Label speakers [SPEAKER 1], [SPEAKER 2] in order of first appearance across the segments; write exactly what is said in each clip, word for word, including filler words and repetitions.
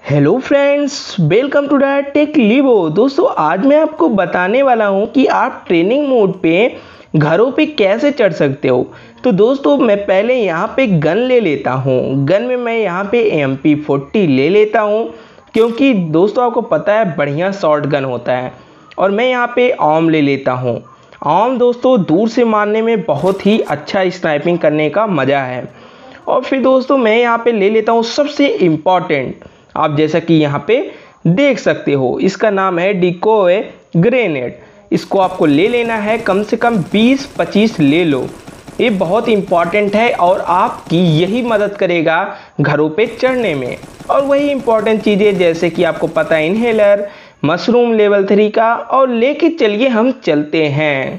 [SPEAKER 1] Hello friends, welcome to the tech Libo. दोस्तों, आज मैं आपको बताने वाला हूं कि आप ट्रेनिंग मोड पे घरों पे कैसे चढ़ सकते हो। तो दोस्तों, मैं पहले यहां पे गन ले लेता हूं। गन में मैं यहां पे एम पी फोर्टी ले लेता हूं, क्योंकि दोस्तों आपको पता है बढ़िया शॉर्ट गन होता है। और मैं यहां पे ऑम ले लेता हूं। ऑम दोस्तों दूर से मारने में बहुत ही अच्छा स्नाइपिंग करने का मज़ा है। और फिर दोस्तों मैं यहाँ पे ले लेता हूँ सबसे इम्पॉर्टेंट, आप जैसा कि यहाँ पे देख सकते हो, इसका नाम है डिकोय ग्रेनेड। इसको आपको ले लेना है, कम से कम बीस पच्चीस ले लो। ये बहुत इम्पॉर्टेंट है और आपकी यही मदद करेगा घरों पे चढ़ने में। और वही इम्पॉर्टेंट चीज़ें जैसे कि आपको पता है इनहेलर, मशरूम लेवल थ्री का, और लेके चलिए हम चलते हैं।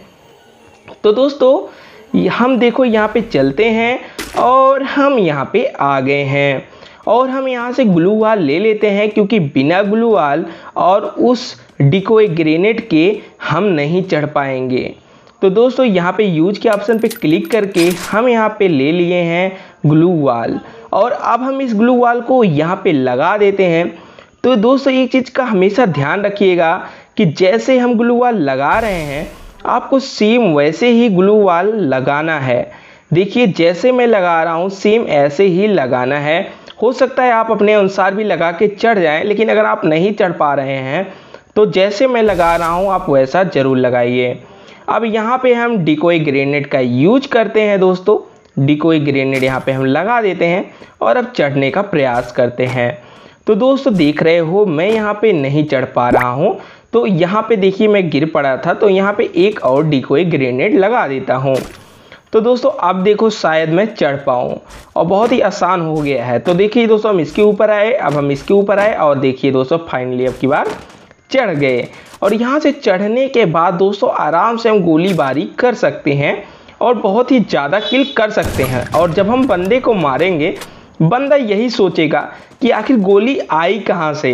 [SPEAKER 1] तो दोस्तों हम देखो यहाँ पे चलते हैं और हम यहाँ पे आ गए हैं। और हम यहाँ से ग्लू वाल ले लेते हैं, क्योंकि बिना ग्लू वाल और उस डिकोय ग्रेनेड के हम नहीं चढ़ पाएंगे। तो दोस्तों यहाँ पे यूज के ऑप्शन पे क्लिक करके हम यहाँ पे ले लिए हैं ग्लू वाल। और अब हम इस ग्लू वाल को यहाँ पे लगा देते हैं। तो दोस्तों एक चीज़ का हमेशा ध्यान रखिएगा कि जैसे हम ग्लू वाल लगा रहे हैं, आपको सेम वैसे ही ग्लू वाल लगाना है। देखिए जैसे मैं लगा रहा हूँ सेम ऐसे ही लगाना है। हो सकता है आप अपने अनुसार भी लगा के चढ़ जाएं, लेकिन अगर आप नहीं चढ़ पा रहे हैं तो जैसे मैं लगा रहा हूँ आप वैसा ज़रूर लगाइए। अब यहाँ पे हम डिकोय ग्रेनेड का यूज करते हैं। दोस्तों डिकोय ग्रेनेड यहाँ पे हम लगा देते हैं और अब चढ़ने का प्रयास करते हैं। तो दोस्तों देख रहे हो मैं यहाँ पे नहीं चढ़ पा रहा हूँ, तो यहाँ पे देखिए मैं गिर पड़ा था, तो यहाँ पे एक और डिकोय ग्रेनेड लगा देता हूँ। तो दोस्तों अब देखो शायद मैं चढ़ पाऊँ, और बहुत ही आसान हो गया है। तो देखिए दोस्तों हम इसके ऊपर आए, अब हम इसके ऊपर आए, और देखिए दोस्तों फाइनली अब की बार चढ़ गए। और यहाँ से चढ़ने के बाद दोस्तों आराम से हम गोलीबारी कर सकते हैं और बहुत ही ज़्यादा किल कर सकते हैं। और जब हम बंदे को मारेंगे, बंदा यही सोचेगा कि आखिर गोली आई कहाँ से।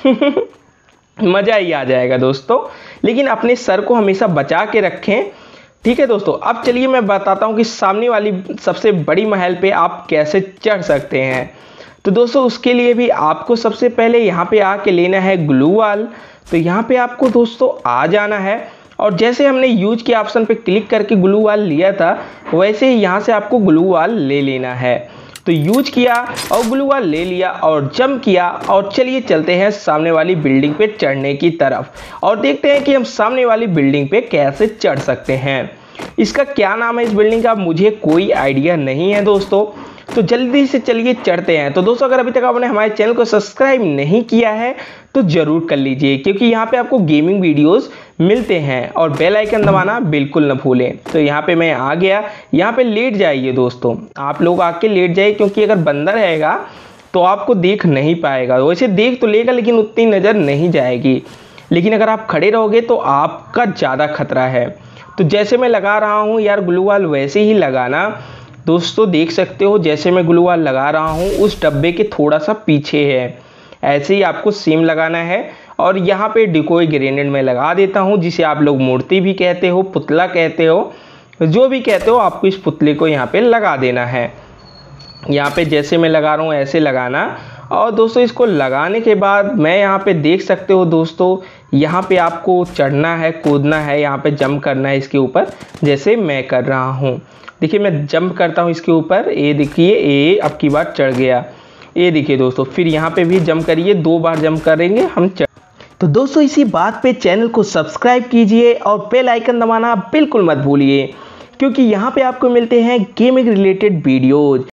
[SPEAKER 1] मज़ा ही आ जाएगा दोस्तों। लेकिन अपने सर को हमेशा बचा के रखें, ठीक है दोस्तों। अब चलिए मैं बताता हूँ कि सामने वाली सबसे बड़ी महल पे आप कैसे चढ़ सकते हैं। तो दोस्तों उसके लिए भी आपको सबसे पहले यहाँ पे आके लेना है ग्लू वाल। तो यहाँ पे आपको दोस्तों आ जाना है, और जैसे हमने यूज के ऑप्शन पे क्लिक करके ग्लू वाल लिया था, वैसे ही यहाँ से आपको ग्लू वाल ले लेना है। तो यूज किया और ग्लू वाल ले लिया और जंप किया, और चलिए चलते हैं सामने वाली बिल्डिंग पे चढ़ने की तरफ और देखते हैं कि हम सामने वाली बिल्डिंग पे कैसे चढ़ सकते हैं। इसका क्या नाम है इस बिल्डिंग का, मुझे कोई आइडिया नहीं है दोस्तों। तो जल्दी से चलिए चढ़ते हैं। तो दोस्तों अगर अभी तक आपने हमारे चैनल को सब्सक्राइब नहीं किया है तो ज़रूर कर लीजिए, क्योंकि यहाँ पे आपको गेमिंग वीडियोस मिलते हैं, और बेल आइकन दबाना बिल्कुल न भूलें। तो यहाँ पे मैं आ गया, यहाँ पे लेट जाइए दोस्तों, आप लोग आके लेट जाइए, क्योंकि अगर बंदा रहेगा तो आपको देख नहीं पाएगा। वैसे देख तो लेगा लेकिन उतनी नज़र नहीं जाएगी, लेकिन अगर आप खड़े रहोगे तो आपका ज़्यादा खतरा है। तो जैसे मैं लगा रहा हूँ यार ग्लू वाल, वैसे ही लगाना दोस्तों। देख सकते हो जैसे मैं ग्लू वाल लगा रहा हूँ उस डब्बे के थोड़ा सा पीछे है, ऐसे ही आपको सेम लगाना है। और यहाँ पे डिकोय ग्रेनेड में लगा देता हूँ, जिसे आप लोग मूर्ति भी कहते हो, पुतला कहते हो, जो भी कहते हो, आपको इस पुतले को यहाँ पे लगा देना है। यहाँ पे जैसे मैं लगा रहा हूँ ऐसे लगाना। और दोस्तों इसको लगाने के बाद मैं यहाँ पे देख सकते हो दोस्तों, यहाँ पे आपको चढ़ना है, कूदना है, यहाँ पे जंप करना है इसके ऊपर, जैसे मैं कर रहा हूँ। देखिए मैं जंप करता हूँ इसके ऊपर, ये देखिए ये अब की बार चढ़ गया। ये देखिए दोस्तों, फिर यहाँ पे भी जंप करिए, दो बार जंप करेंगे हम चढ़। तो दोस्तों इसी बात पे चैनल को सब्सक्राइब कीजिए और बेल आइकन दबाना बिल्कुल मत भूलिए, क्योंकि यहाँ पे आपको मिलते हैं गेमिंग रिलेटेड वीडियोज़।